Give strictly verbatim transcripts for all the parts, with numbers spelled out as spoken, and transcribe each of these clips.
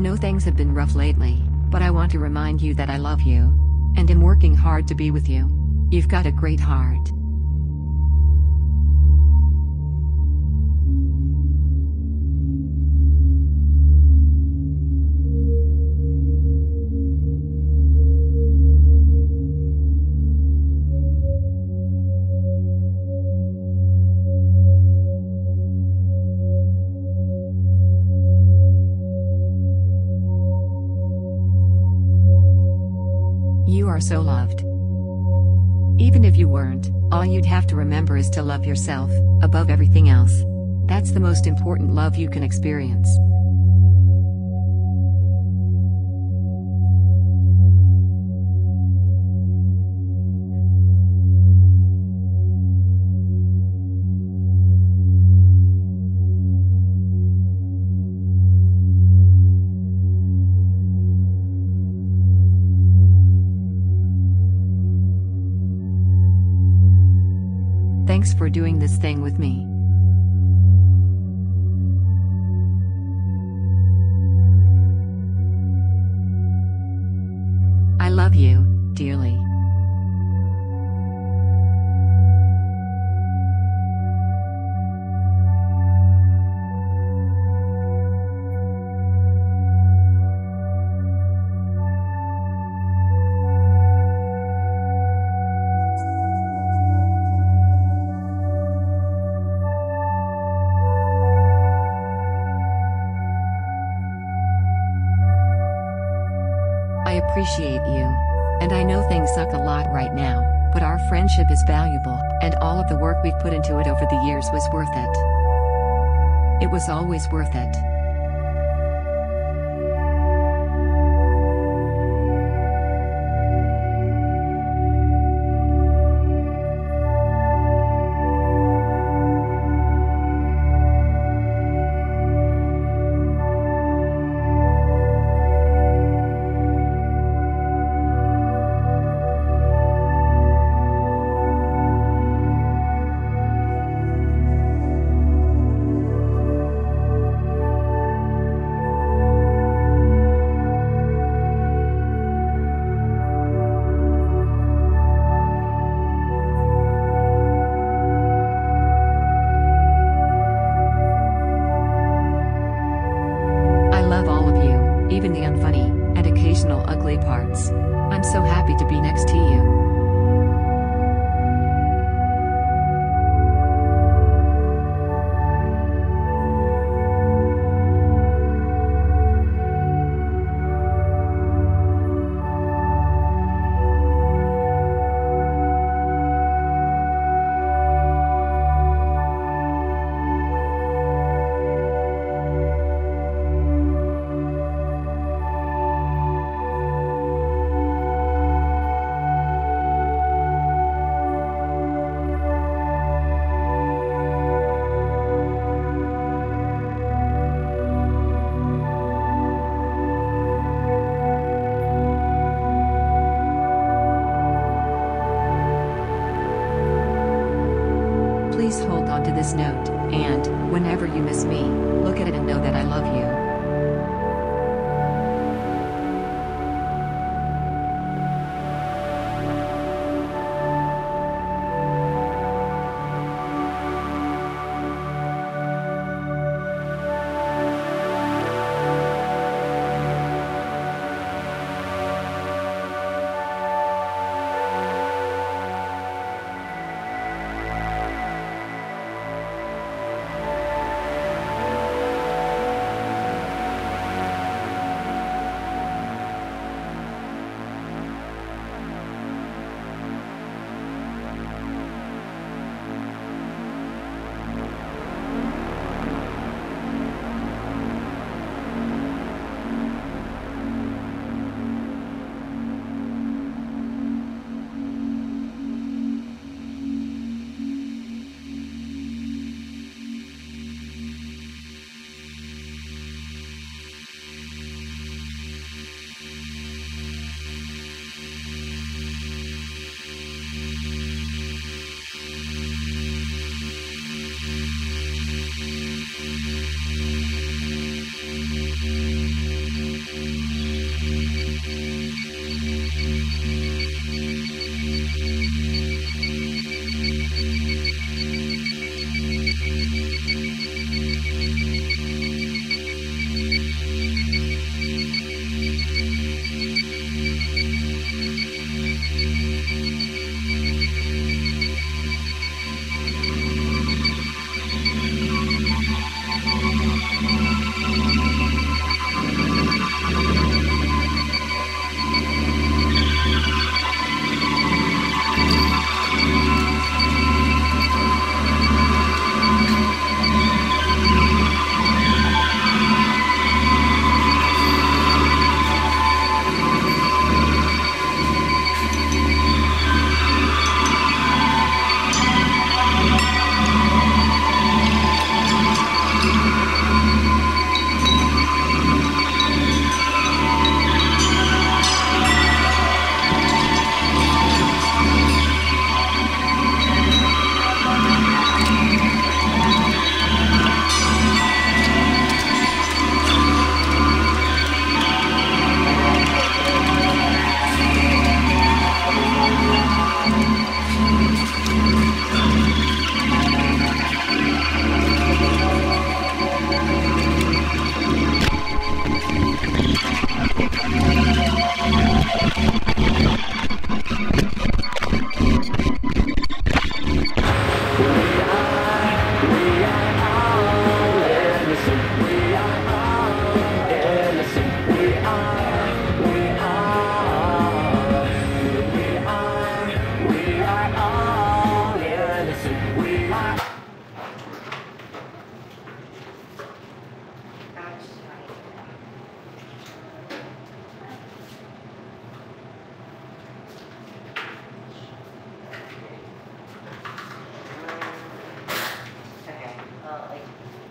know things have been rough lately, but I want to remind you that I love you. And am working hard to be with you. You've got a great heart. You are so loved. Even if you weren't, all you'd have to remember is to love yourself, above everything else. That's the most important love you can experience. Thanks for doing this thing with me. I love you, dearly. I appreciate you. And I know things suck a lot right now, but our friendship is valuable, and all of the work we've put into it over the years was worth it. It was always worth it. Even the unfunny, and occasional ugly parts. I'm so happy to be next to you. Please hold on to this note, and, whenever you miss me, look at it and know that I love you.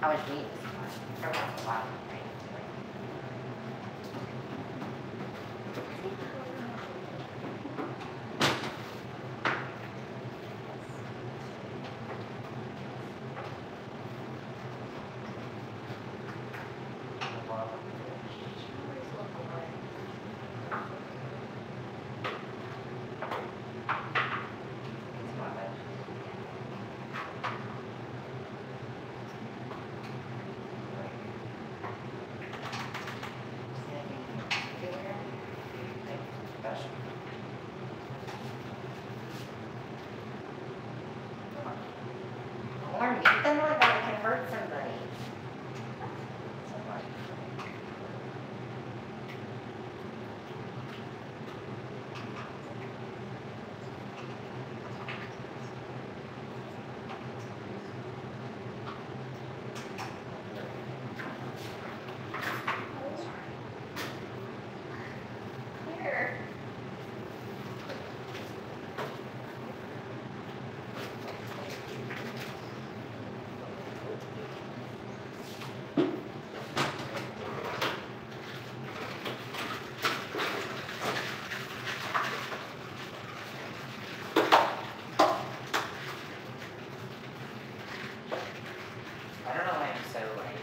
How much meat is it? There was a lot of meat. More meat than what that can hurt somebody. Here. I don't know why I'm so like.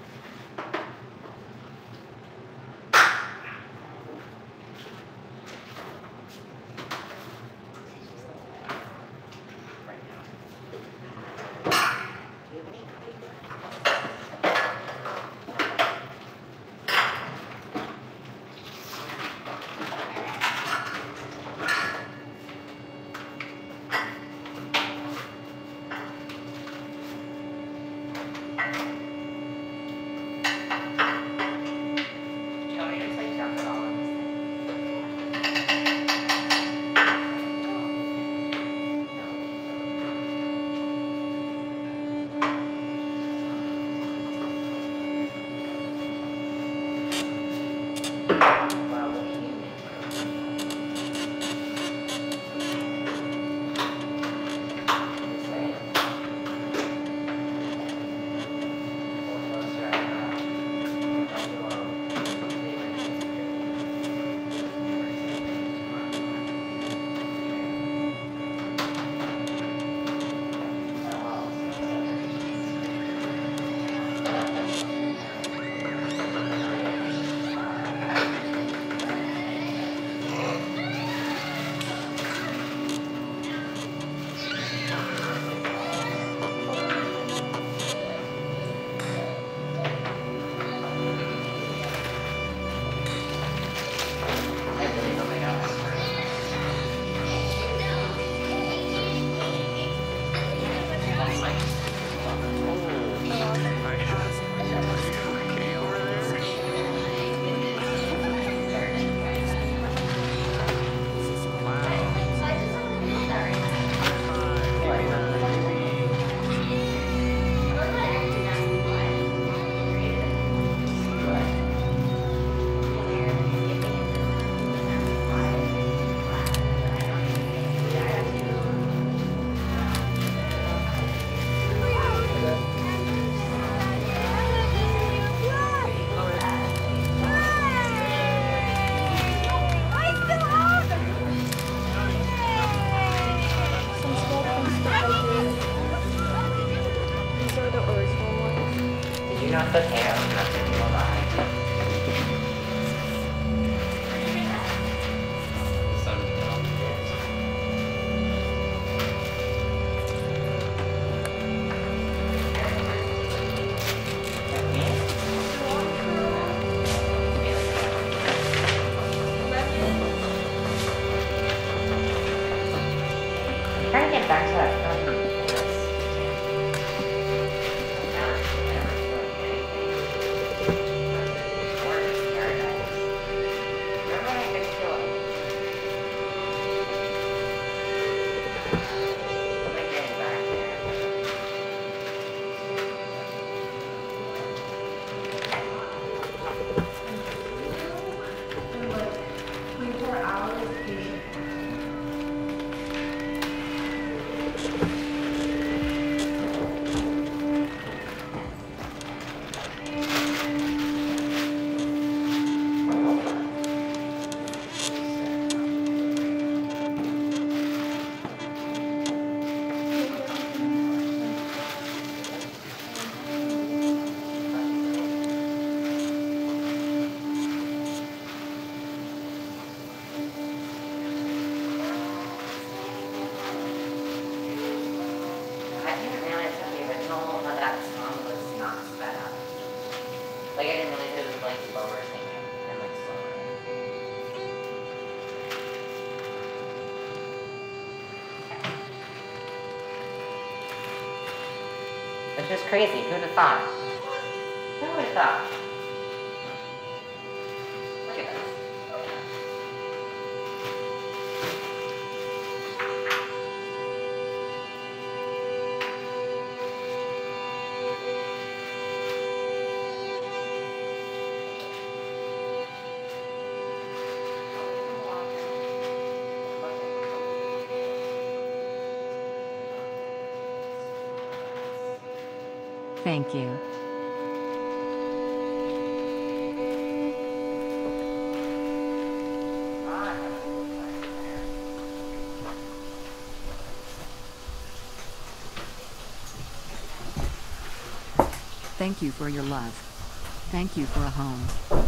Not the hair, not the real eye. I'm trying to get back to that film. Which is crazy. Who'd have thought? Who would have thought? Look at this. Thank you. Thank you for your love. Thank you for a home.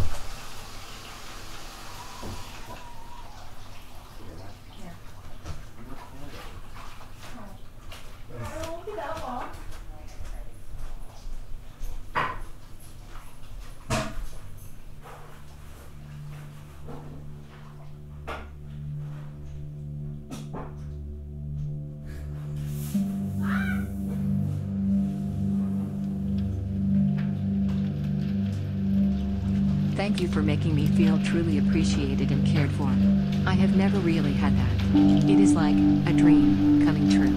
Thank you for making me feel truly appreciated and cared for. I have never really had that. It is like a dream coming true.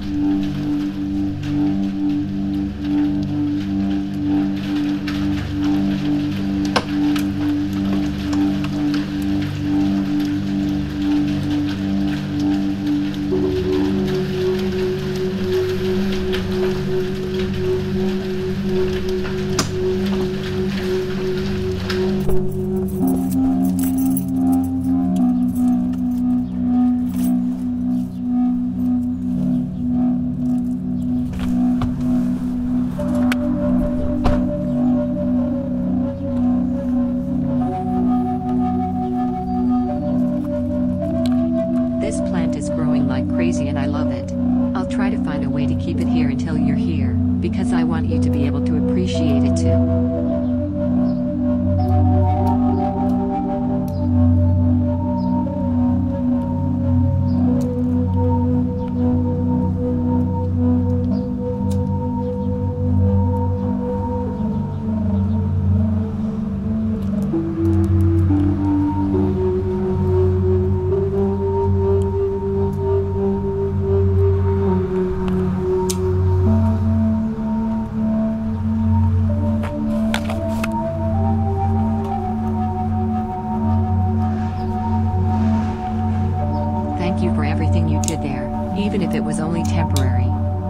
This plant is growing like crazy and I love it. I'll try to find a way to keep it here until you're here, because I want you to be able to appreciate it too. Thank you for everything you did there, even if it was only temporary.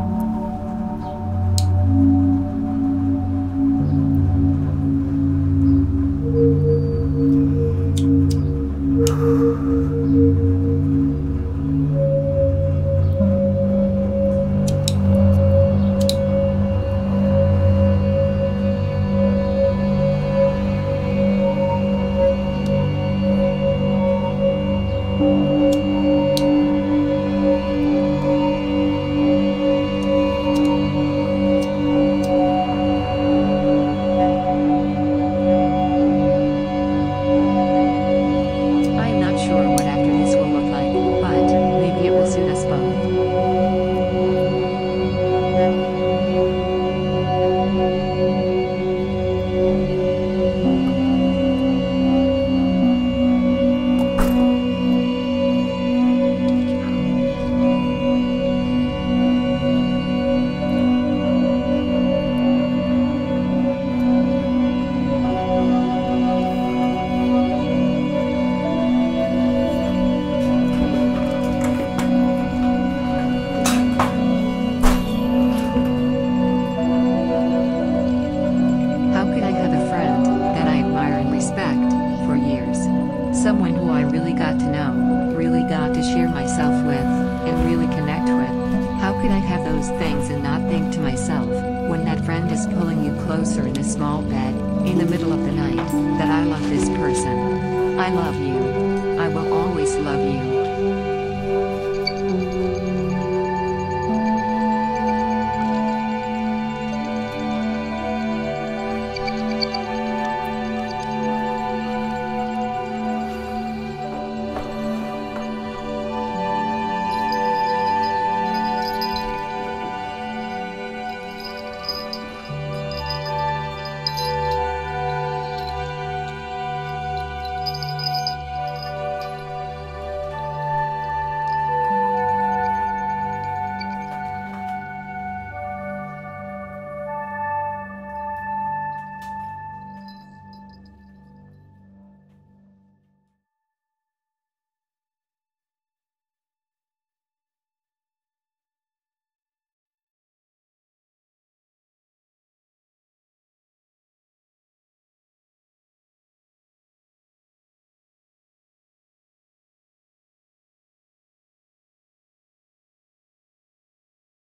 Someone who I really got to know, really got to share myself with, and really connect with. How could I have those things and not think to myself, when that friend is pulling you closer in a small bed, in the middle of the night, that I love this person. I love you. I will always love you.